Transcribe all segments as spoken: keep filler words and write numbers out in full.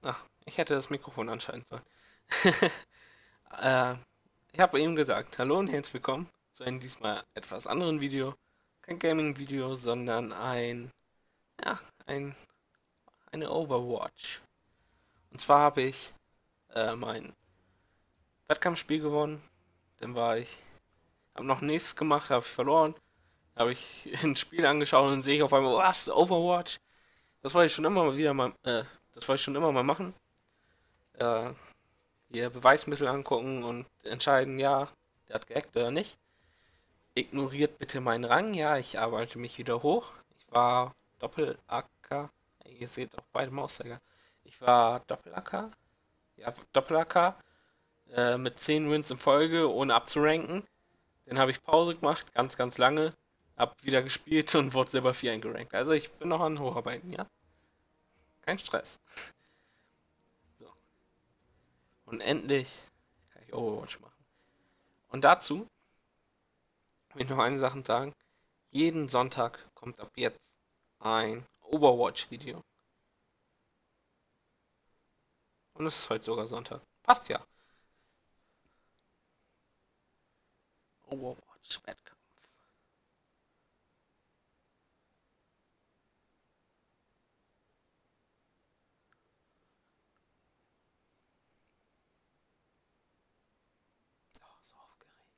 Ach, ich hätte das Mikrofon anschalten sollen. äh, Ich habe eben gesagt, hallo und herzlich willkommen zu einem diesmal etwas anderen Video. Kein Gaming-Video, sondern ein, ja, ein, eine Overwatch. Und zwar habe ich äh, mein Wettkampfspiel gewonnen. Dann war ich, habe noch nichts gemacht, habe ich verloren. Habe ich ein Spiel angeschaut und sehe ich auf einmal, was, Overwatch? Das wollte ich schon immer mal wieder mal, äh, das wollte ich schon immer mal machen. Äh, Hier Beweismittel angucken und entscheiden, ja, der hat gehackt oder nicht. Ignoriert bitte meinen Rang. Ja, ich arbeite mich wieder hoch. Ich war Doppel-A K. Ihr seht auch beide Mauszeiger. Ich war Doppel-A K. Ja, Doppel-A K. Äh, mit zehn Wins in Folge, ohne abzuranken. Dann habe ich Pause gemacht, ganz, ganz lange. Hab wieder gespielt und wurde selber vier eingerankt. Also ich bin noch an Hocharbeiten, ja? Kein Stress. So. Und endlich kann ich Overwatch machen. Und dazu will ich noch eine Sache sagen. Jeden Sonntag kommt ab jetzt ein Overwatch-Video. Und es ist heute sogar Sonntag. Passt ja. Overwatch-Wettkampf. Oh, so aufgeregt.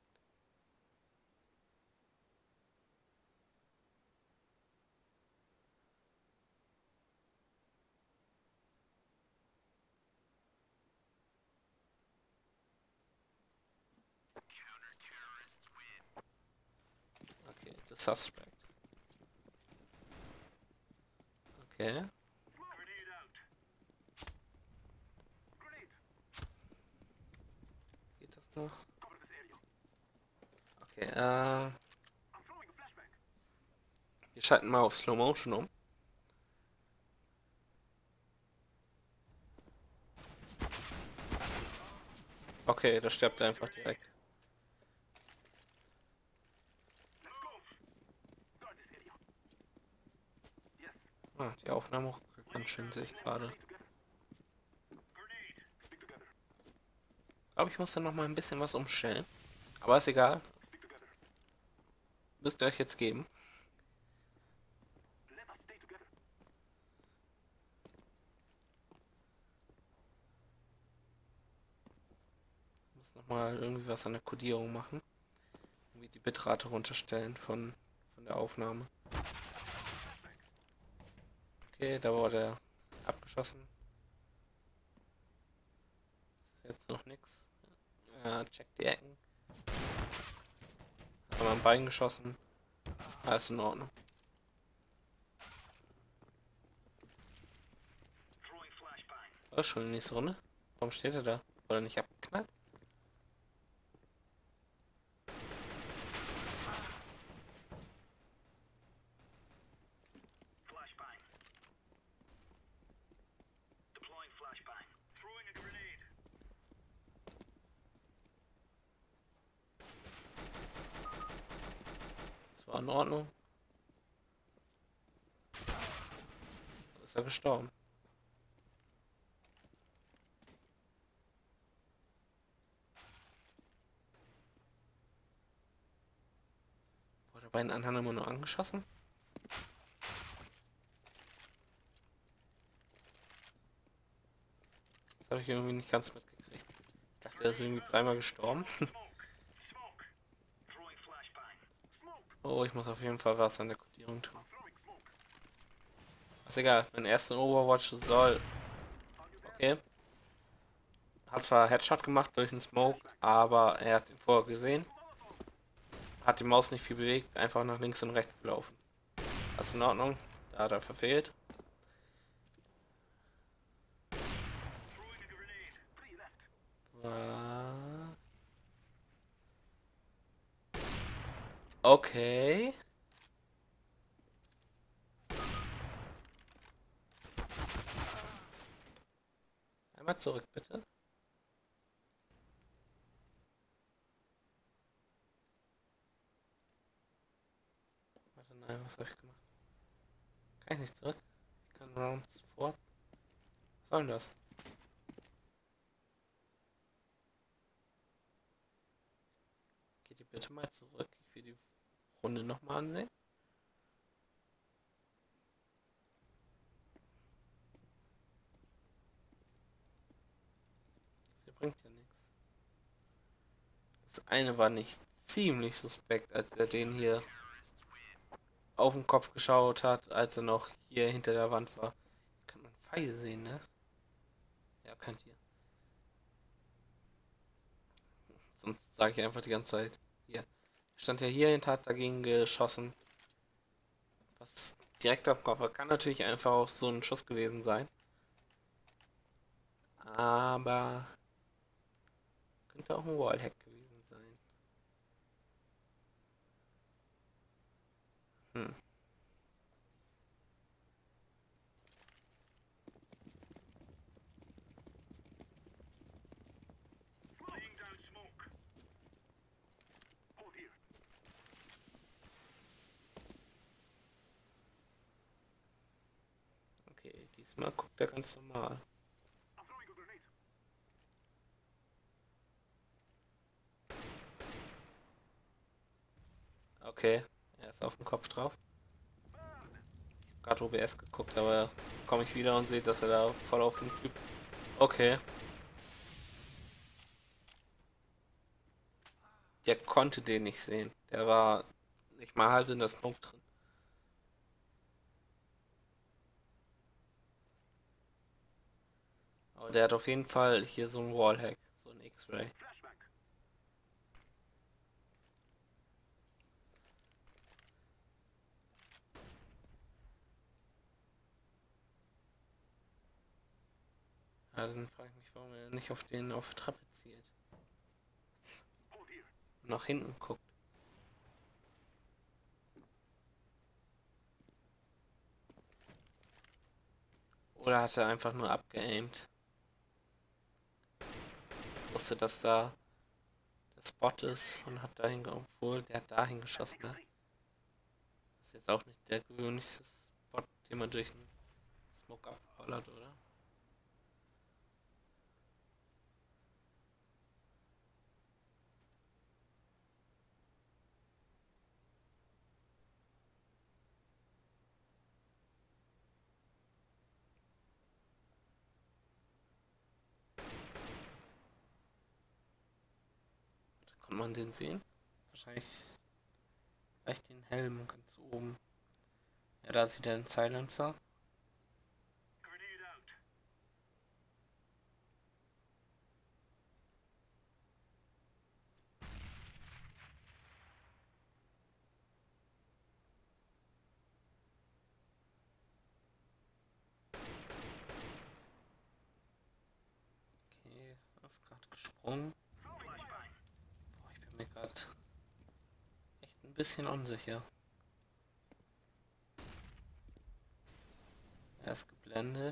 Okay, the suspect. Okay. Geht das noch? Okay, äh. Wir schalten mal auf Slow Motion um. Okay, da stirbt er einfach direkt. Ah, die Aufnahme auch ganz schön, sehe ich gerade. Ich glaube, ich muss da noch mal ein bisschen was umstellen. Aber ist egal. Müsst ihr euch jetzt geben. Ich muss noch mal irgendwie was an der Codierung machen. Irgendwie die Bitrate runterstellen von, von der Aufnahme. Okay, da wurde er abgeschossen. Ist jetzt noch nichts. Äh, check die Ecken. Hat man am Bein geschossen. Alles in Ordnung. Das ist schon die nächste Runde. Warum steht er da? Oder nicht abgeknallt? Das war in Ordnung. Ist er gestorben. Wurde bei den anderen immer nur angeschossen? Das habe ich irgendwie nicht ganz mitgekriegt. Ich dachte, er ist irgendwie dreimal gestorben. Oh, ich muss auf jeden Fall was an der Kodierung tun. Ist egal, mein erster Overwatch soll. Okay. Hat zwar Headshot gemacht durch den Smoke, aber er hat ihn vorher gesehen. Hat die Maus nicht viel bewegt, einfach nach links und rechts gelaufen. Das ist in Ordnung. Da hat er verfehlt. Okay. Einmal zurück, bitte. Warte, nein, was habe ich gemacht? Kann ich nicht zurück? Ich kann Rounds fort. Was soll denn das? bitte mal zurück. Ich will die Runde nochmal ansehen. Das hier bringt ja nichts. Das eine war nicht ziemlich suspekt, als er den hier auf den Kopf geschaut hat, als er noch hier hinter der Wand war. Hier kann man Pfeile sehen, ne? Ja, könnt ihr. Sonst sage ich einfach die ganze Zeit. Hier. Stand ja hier hinter, hat dagegen geschossen. Was direkt auf den Kopf war. Kann natürlich einfach auch so ein Schuss gewesen sein. Aber könnte auch ein Wallhack gewesen sein. Hm. Okay, diesmal guckt er ganz normal. Okay, er ist auf dem Kopf drauf. Ich habe gerade O B S geguckt, aber komme ich wieder und sehe, dass er da voll auf den Typ. Okay. Der konnte den nicht sehen. Der war nicht mal halb in das Punkt drin. Aber der hat auf jeden Fall hier so ein Wallhack, so ein X-Ray. Ja, dann frage ich mich, warum er nicht auf den auf die Treppe zielt. Und nach hinten guckt. Oder hat er einfach nur abgeaimt? Wusste, dass da der Spot ist und hat dahin, obwohl der hat dahin geschossen, ne? Das ist jetzt auch nicht der gewöhnlichste Spot, den man durch den Smoke abballert, oder? Kann man den sehen? Wahrscheinlich gleich den Helm ganz oben. Ja, da sieht er den Silencer. Okay, er ist gerade gesprungen. Boah, ich bin mir gerade echt ein bisschen unsicher. Er ist geblendet.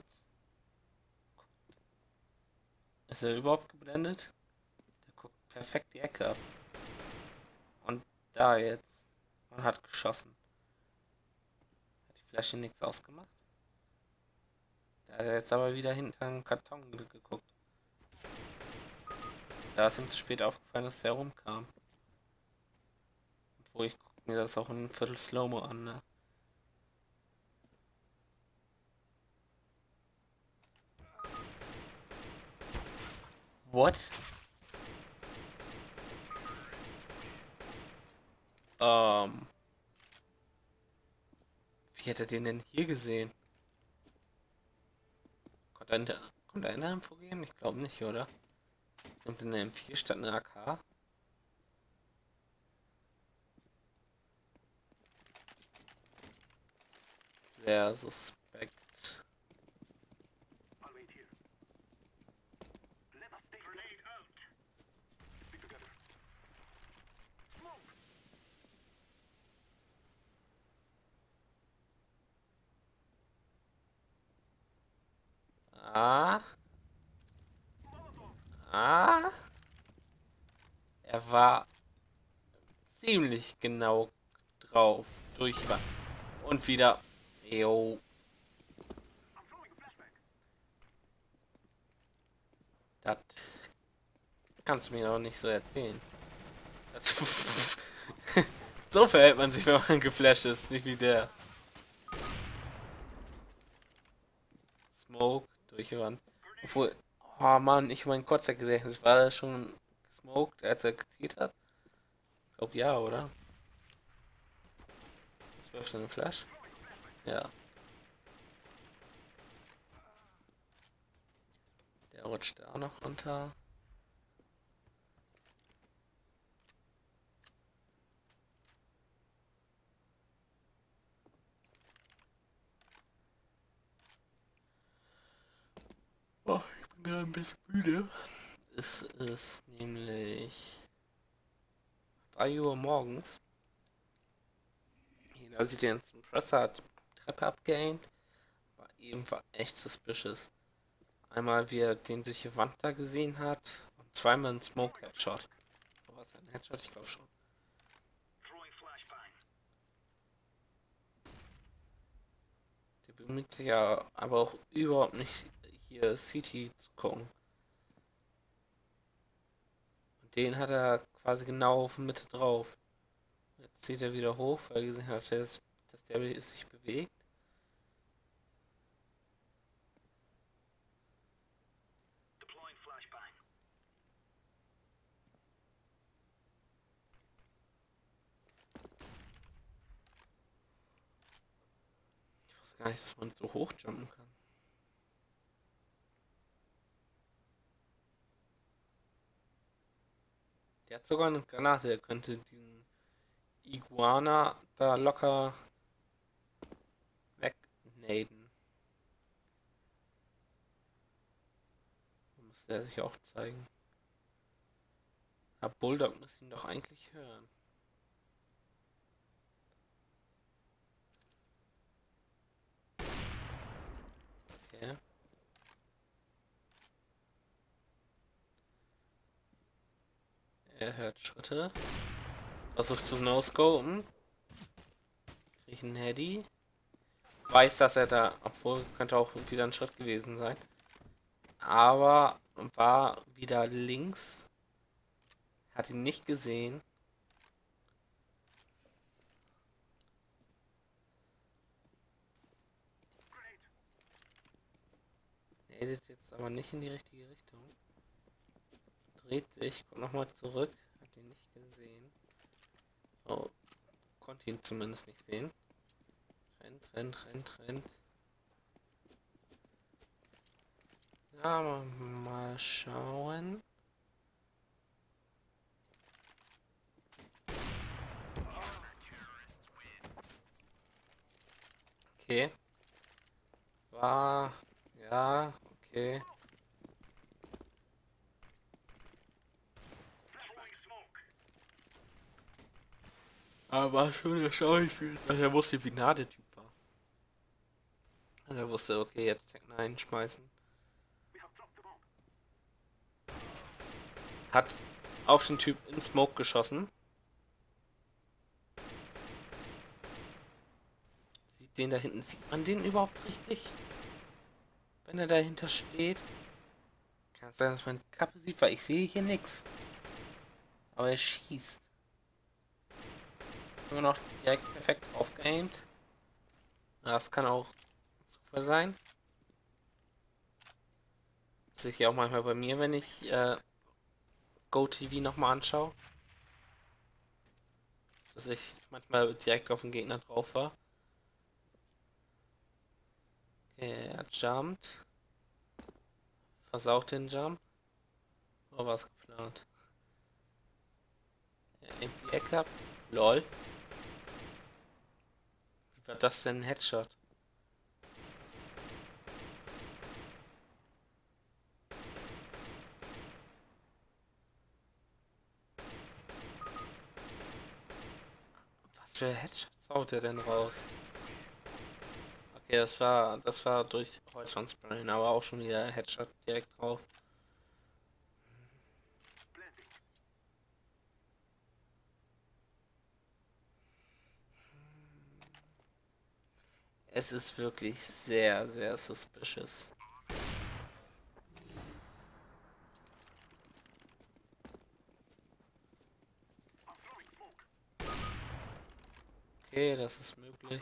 Ist er überhaupt geblendet? Der guckt perfekt die Ecke ab. Und da jetzt. Man hat geschossen. Hat die Flasche nichts ausgemacht? Der hat jetzt aber wieder hinter den Karton geguckt. Da ist ihm zu spät aufgefallen, dass der rumkam. Obwohl ich gucke mir das auch in einem Viertel Slow-Mo an, ne? What? Ähm. Wie hat er den denn hier gesehen? Konnte er in der, konnte er in der Info geben? Ich glaube nicht, oder? Kommt in der M vier statt eine A K? Sehr suspekt. Ah. Ah. Er war ziemlich genau drauf. Durch und wieder. Jo. Das kannst du mir noch nicht so erzählen. Also, so verhält man sich, wenn man geflasht ist, nicht wie der. Smoke durchgerannt. Obwohl, oh Mann, ich mein Kurzzeitgedächtnis, war er schon gesmoked, als er gezielt hat? Ich glaube ja, oder? Das wirft eine Flash. Ja. Der rutscht da auch noch runter. Oh, ich bin gerade ein bisschen müde. Es ist nämlich drei Uhr morgens. Da sieht er jetzt im Presser, hat die Treppe abgeaimt. War eben war echt suspicious. Einmal, wie er den durch die Wand da gesehen hat. Und zweimal ein Smoke Headshot. War es ein Headshot? Ich glaube schon. Der bemüht sich ja aber auch überhaupt nicht, hier C T zu gucken. Und den hat er quasi genau auf Mitte drauf. Jetzt zieht er wieder hoch, weil er gesehen hat, dass der sich bewegt. Ich wusste gar nicht, dass man so hochjumpen kann. Der hat sogar eine Granate, der könnte diesen Iguana da locker wegnaden. Muss der sich auch zeigen. Aber Bulldog muss ihn doch eigentlich hören. Okay. Er hört Schritte. Versucht zu no-scopen. Kriegt einen Heady. Weiß, dass er da, obwohl könnte auch wieder ein Schritt gewesen sein. Aber war wieder links. Hat ihn nicht gesehen. Er geht jetzt aber nicht in die richtige Richtung. Dreht sich, kommt nochmal zurück. Hat ihn nicht gesehen. Oh, konnte ihn zumindest nicht sehen. Rennt, rennt, rennt, rennt. Ja, mal schauen. Okay. War... Ja, okay. Aber war schon erstaunlich viel, dass er wusste, wie nah der Typ war. Also er wusste, okay, jetzt Tech neun schmeißen. Hat auf den Typ in Smoke geschossen. Sieht den da hinten, sieht man den überhaupt richtig? Wenn er dahinter steht. Kann es sein, dass man die Kappe sieht, weil ich sehe hier nichts. Aber er schießt. Immer noch direkt perfekt aufgeaimt. Das kann auch Zufall sein. Das sehe ich auch manchmal bei mir, wenn ich äh, GoTV nochmal anschaue. Dass ich manchmal direkt auf den Gegner drauf war. Okay, er jumpt. Versaut den Jump. Oder war es geplant? Er nimmt die Ecke ab. Lol. Wie war das denn ein Headshot? Was für Headshots haut er denn raus? Okay, das war das war durch Holzschwanzbrain, aber auch schon wieder Headshot direkt drauf. Es ist wirklich sehr, sehr suspicious. Okay, das ist möglich.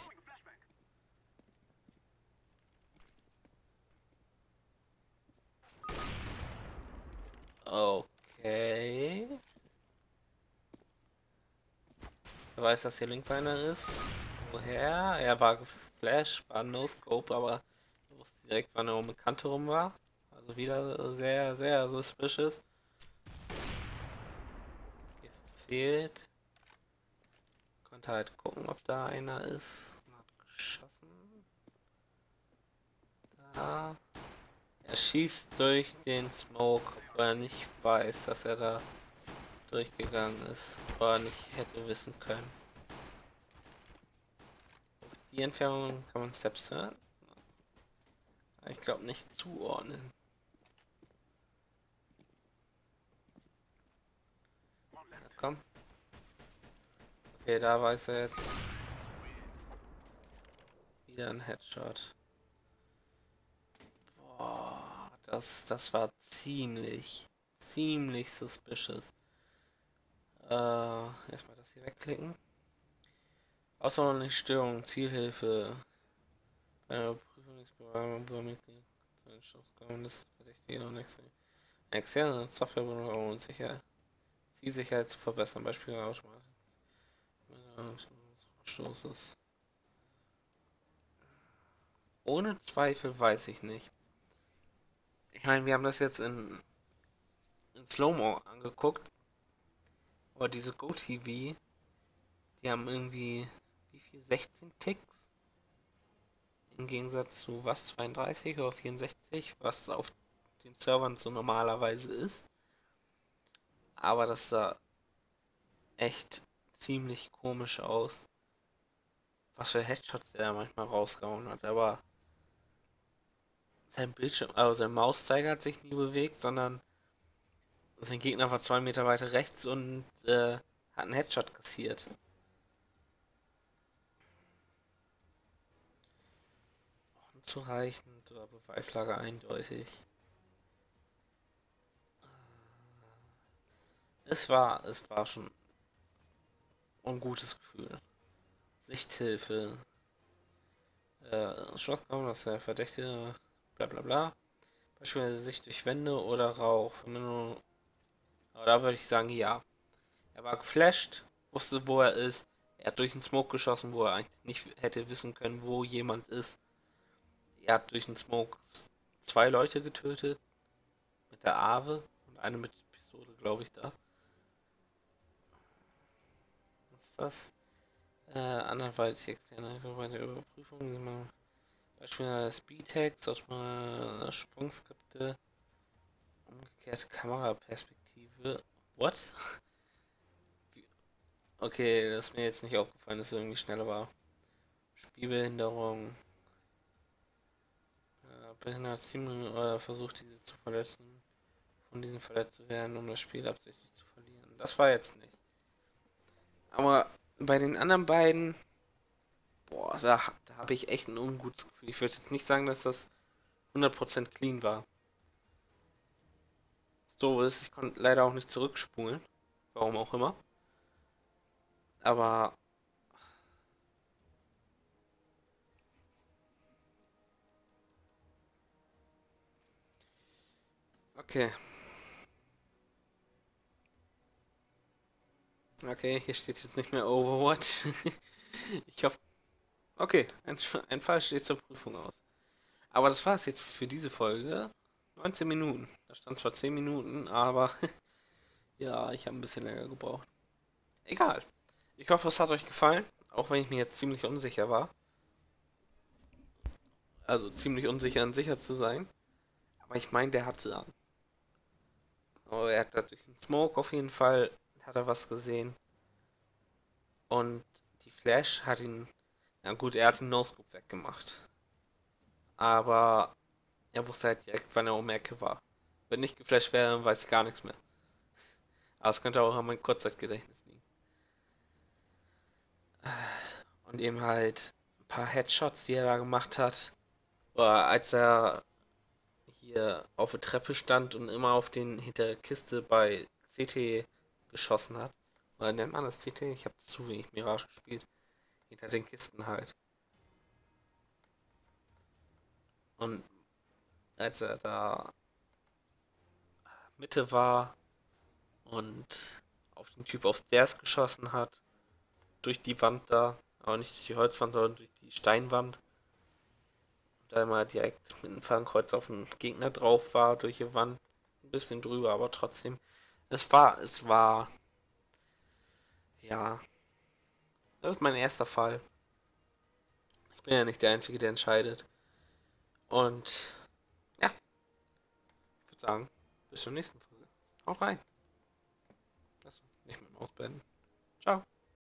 Okay. Er weiß, dass hier links einer ist. Woher? Er war geflasht, war No-Scope, aber er wusste direkt, wann er um eine Kante rum war. Also wieder sehr, sehr suspicious. Gefehlt. Konnte halt gucken, ob da einer ist. Hat geschossen. Da. Er schießt durch den Smoke, obwohl er nicht weiß, dass er da durchgegangen ist. Oder nicht hätte wissen können. Auf die Entfernung kann man Steps hören. Ich glaube nicht zuordnen. Na komm. Okay, da weiß er jetzt. Wieder ein Headshot. Boah, das, das war ziemlich, ziemlich suspicious. Äh, erstmal das hier wegklicken. Außerordentliche Störung, Zielhilfe. Bei einer Prüfung des Programmmitglieds das Verdächtige und externe Software und sicher Zielsicherheit zu verbessern, Beispiel Automat. Rückstoßes. Ohne Zweifel weiß ich nicht. Ich meine, wir haben das jetzt in, in Slow-Mo angeguckt. Aber diese GoTV, die haben irgendwie, wie viel, sechzehn Ticks? Im Gegensatz zu was, zweiunddreißig oder vierundsechzig, was auf den Servern so normalerweise ist. Aber das sah echt ziemlich komisch aus. Was für Headshots der da manchmal rausgehauen hat, aber sein Bildschirm, also sein Mauszeiger hat sich nie bewegt, sondern sein Gegner war zwei Meter weiter rechts und äh, hat einen Headshot kassiert. Unzureichend oder Beweislage eindeutig. Es war, es war schon ein ungutes Gefühl. Sichthilfe. Äh, Schlossraum, das ist der Verdächtige, bla bla bla. Beispielsweise Sicht durch Wände oder Rauch. Aber da würde ich sagen, ja. Er war geflasht, wusste, wo er ist. Er hat durch den Smoke geschossen, wo er eigentlich nicht hätte wissen können, wo jemand ist. Er hat durch den Smoke zwei Leute getötet. Mit der Ave und eine mit Pistole, glaube ich, da. Was ist das? Äh, anderweitig externe bei der Überprüfung. Beispielsweise Speedhacks, aus meiner Sprungskripte. Umgekehrte Kameraperspektive. What? Okay, das ist mir jetzt nicht aufgefallen, dass es irgendwie schneller war. Spielbehinderung. Ja, behindert Team oder versucht diese zu verletzen. Von diesen verletzt zu werden, um das Spiel absichtlich zu verlieren. Das war jetzt nicht. Aber bei den anderen beiden, boah, da, da habe ich echt ein ungutes Gefühl. Ich würde jetzt nicht sagen, dass das hundert Prozent clean war. So ist, ich konnte leider auch nicht zurückspulen. Warum auch immer. Aber okay. Okay, hier steht jetzt nicht mehr Overwatch. Ich hoffe. Okay, ein, ein Fall steht zur Prüfung aus. Aber das war es jetzt für diese Folge. neunzehn Minuten. Da stand zwar zehn Minuten, aber ja, ich habe ein bisschen länger gebraucht. Egal. Ich hoffe, es hat euch gefallen. Auch wenn ich mir jetzt ziemlich unsicher war. Also ziemlich unsicher und sicher zu sein. Aber ich meine, der hatte an. Oh, er hat da durch den Smoke auf jeden Fall hat er was gesehen. Und die Flash hat ihn. Na gut, er hat den No-Scope weggemacht. Aber er wusste halt direkt, wann er um die Ecke war. Wenn nicht geflasht wäre, dann weiß ich gar nichts mehr. Aber es könnte auch an meinem Kurzzeitgedächtnis liegen. Und eben halt ein paar Headshots, die er da gemacht hat. Oder als er hier auf der Treppe stand und immer auf den hinter der Kiste bei C T geschossen hat. Oder nennt man das C T? Ich habe zu wenig Mirage gespielt. Hinter den Kisten halt. Und als er da Mitte war und auf den Typ auf Stairs geschossen hat, durch die Wand da, aber nicht durch die Holzwand, sondern durch die Steinwand. Und da immer direkt mit dem Fahnenkreuz auf den Gegner drauf war, durch die Wand, ein bisschen drüber, aber trotzdem. Es war, es war, ja, das ist mein erster Fall. Ich bin ja nicht der Einzige, der entscheidet. Und ja, ich würde sagen, bis zur nächsten Folge. Haut rein. Das nicht mit dem Ausblenden. Ciao.